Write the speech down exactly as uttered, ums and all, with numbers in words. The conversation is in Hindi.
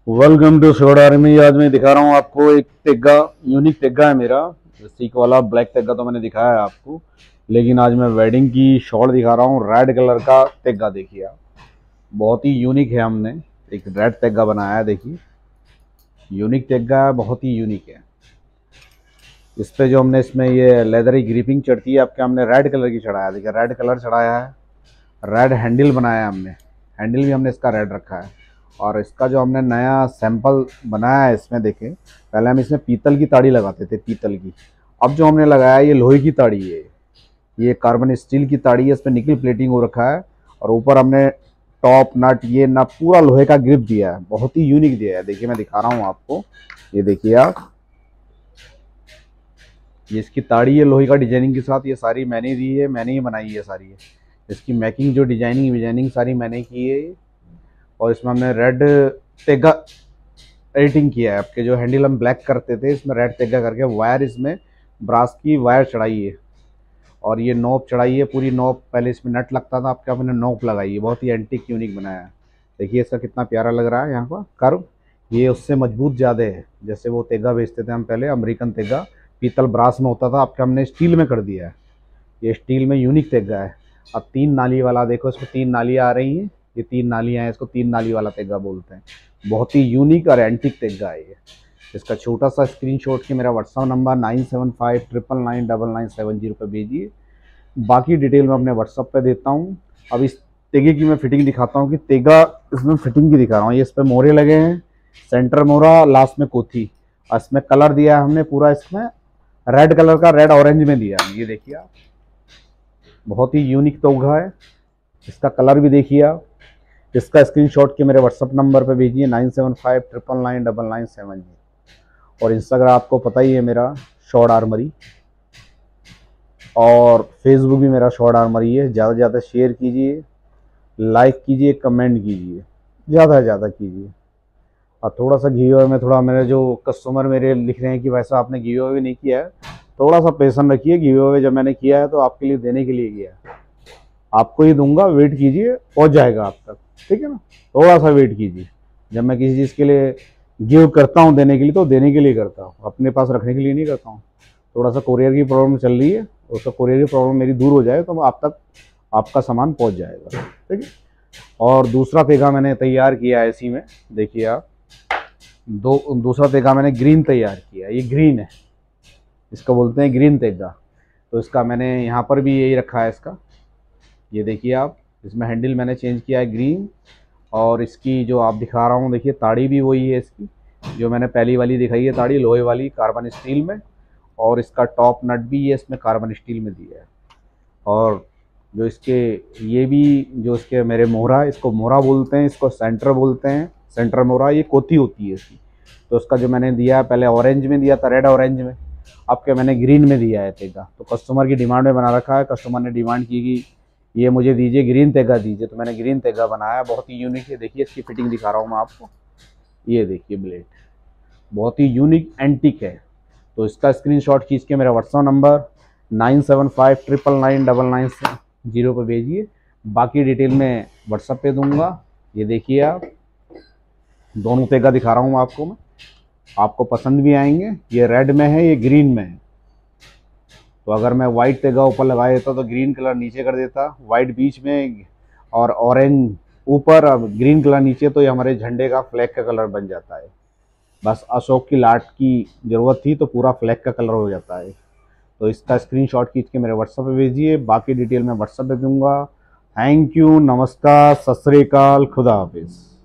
Welcome to showed army. आज मैं दिखा रहा हूँ आपको एक तेगा, यूनिक तेगा है मेरा। सीक वाला ब्लैक तेगा तो मैंने दिखाया है आपको, लेकिन आज मैं वेडिंग की शॉट दिखा रहा हूँ। रेड कलर का तेगा देखिए आप, बहुत ही यूनिक है। हमने एक रेड तेगा बनाया है, देखिए यूनिक तेगा है, बहुत ही यूनिक है। इस पे जो हमने इसमें ये लेदरी ग्रिपिंग चढ़ती है आपके, हमने रेड कलर की चढ़ाया। देखिए रेड कलर चढ़ाया है, रेड हैंडल बनाया है हमने, हैंडल भी हमने इसका रेड रखा है। और इसका जो हमने नया सैंपल बनाया है इसमें देखें, पहले हम इसमें पीतल की ताड़ी लगाते थे, पीतल की। अब जो हमने लगाया ये लोहे की ताड़ी है, ये कार्बन स्टील की ताड़ी है, इसमें निकल प्लेटिंग हो रखा है। और ऊपर हमने टॉप नट ये ना पूरा लोहे का ग्रिप दिया है, बहुत ही यूनिक दिया है। देखिए मैं दिखा रहा हूँ आपको, ये देखिए आप, ये इसकी ताड़ी है लोहे का डिजाइनिंग के साथ। ये सारी मैंने दी है, मैंने ही बनाई है सारी है। इसकी मैकिंग जो डिजाइनिंग डिजाइनिंग सारी मैंने की है। और इसमें हमने रेड तेगा एडिटिंग किया है। आपके जो हैंडल हम ब्लैक करते थे, इसमें रेड तेगा करके वायर, इसमें ब्रास की वायर चढ़ाई है। और ये नोप चढ़ाई है, पूरी नोप। पहले इसमें नट लगता था, आपके हमने नोप लगाई है। बहुत ही एंटीक यूनिक बनाया है। देखिए इसका कितना प्यारा लग रहा है यहाँ पर कर्व। ये उससे मजबूत ज़्यादा है, जैसे वो तेगा बेचते थे हम पहले, अमेरिकन तेगा पीतल ब्रास में होता था, आपके हमने स्टील में कर दिया है। ये स्टील में यूनिक तेगा है। अब तीन नाली वाला देखो, इसमें तीन नालियाँ आ रही हैं, ये तीन नालियाँ हैं, इसको तीन नाली वाला तेगा बोलते हैं। बहुत ही यूनिक और एंटिक तेगा है ये। इसका छोटा सा स्क्रीनशॉट के मेरा WhatsApp number nine seven five triple nine double nine seven zero पर भेजिए। बाकी डिटेल मैं अपने व्हाट्सअप पे देता हूँ। अब इस तेगे की मैं फिटिंग दिखाता हूँ कि तेगा इसमें फिटिंग की दिखा रहा हूँ। ये इस पर मोहरे लगे हैं, सेंटर मोहरा, लास्ट में कोथी। और इसमें कलर दिया है हमने पूरा, इसमें रेड कलर का, रेड ऑरेंज में दिया है। ये देखिए आप, बहुत ही यूनिक तेगा है। इसका कलर भी देखिए आप। इसका स्क्रीनशॉट के मेरे व्हाट्सअप नंबर पे भेजिए nine seven five triple nine double nine seven जी। और इंस्टाग्राम आपको पता ही है मेरा, शॉर्ट आर्मरी। और फेसबुक भी मेरा शॉर्ट आर्मरी है। ज़्यादा से ज़्यादा शेयर कीजिए, लाइक कीजिए, कमेंट कीजिए, ज़्यादा से ज़्यादा कीजिए। और थोड़ा सा गिव अवे में, थोड़ा मेरे जो कस्टमर मेरे लिख रहे हैं कि वैसा आपने गिव अवे नहीं किया है, थोड़ा सा पेशेंस रखिए। गिव अवे जब मैंने किया है तो आपके लिए देने के लिए किया है, आपको ही दूंगा, वेट कीजिए, पहुंच जाएगा आप तक, ठीक है ना। थोड़ा सा वेट कीजिए। जब मैं किसी चीज़ के लिए गिव करता हूं देने के लिए, तो देने के लिए करता हूं, अपने पास रखने के लिए नहीं करता हूं। थोड़ा सा कोरियर की प्रॉब्लम चल रही है, उसका कोरियर की प्रॉब्लम मेरी दूर हो जाए तो आप तक आपका सामान पहुंच जाएगा, ठीक है। और दूसरा तेगा मैंने तैयार किया है इसी में, देखिए आप, दो दूसरा तेगा मैंने ग्रीन तैयार किया है। ये ग्रीन है, इसका बोलते हैं ग्रीन तेगा। तो इसका मैंने यहाँ पर भी यही रखा है इसका, ये देखिए आप, इसमें हैंडल मैंने चेंज किया है ग्रीन। और इसकी जो आप दिखा रहा हूँ, देखिए ताड़ी भी वही है इसकी, जो मैंने पहली वाली दिखाई है ताड़ी, लोहे वाली कार्बन स्टील में। और इसका टॉप नट भी ये इसमें कार्बन स्टील में दिया है। और जो इसके ये भी जो इसके मेरे मोहरा, इसको मोहरा बोलते हैं, इसको सेंटर बोलते हैं, सेंटर मोहरा। ये कोती होती है इसकी। तो इसका जो मैंने दिया है, पहले ऑरेंज में दिया था, रेड ऑरेंज में, अब क्या मैंने ग्रीन में दिया है तेगा। तो कस्टमर की डिमांड में बना रखा है। कस्टमर ने डिमांड की कि ये मुझे दीजिए, ग्रीन तेगा दीजिए, तो मैंने ग्रीन तेगा बनाया। बहुत ही यूनिक है। देखिए इसकी फिटिंग दिखा रहा हूँ मैं आपको, ये देखिए ब्लेड, बहुत ही यूनिक एंटिक है। तो इसका स्क्रीनशॉट खींच के मेरा WhatsApp number nine seven five triple nine double nine zero पर भेजिए। बाकी डिटेल में व्हाट्सअप पे दूंगा। ये देखिए आप, दोनों तेगा दिखा रहा हूँ आपको मैं, आपको पसंद भी आएंगे। ये रेड में है, ये ग्रीन में है। तो अगर मैं वाइट तेगा ऊपर लगा देता तो ग्रीन कलर नीचे कर देता, वाइट बीच में और ऑरेंज ऊपर और ग्रीन कलर नीचे, तो ये हमारे झंडे का फ्लैग का कलर बन जाता है। बस अशोक की लाट की ज़रूरत थी तो पूरा फ्लैग का कलर हो जाता है। तो इसका स्क्रीनशॉट खींच के मेरे व्हाट्सएप पे भेजिए। बाकी डिटेल मैं व्हाट्सएप पे दूंगा। थैंक यू, नमस्कार, सत श्री अकाल, खुदा हाफिज़।